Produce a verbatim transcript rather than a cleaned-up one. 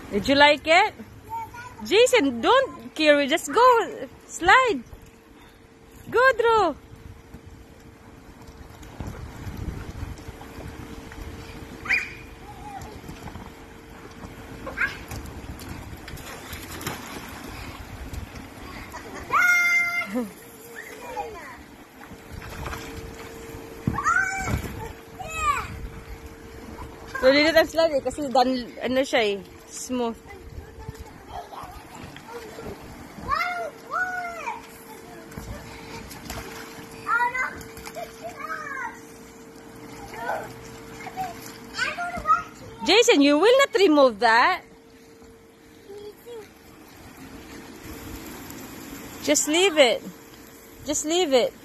Did you like it? Jason, don't carry. Just go. Slide. Go, Drew. So, dito tayo slide eh. Kasi dan, ano siya eh. Smooth. Jason, you will not remove that. Just leave it. Just leave it.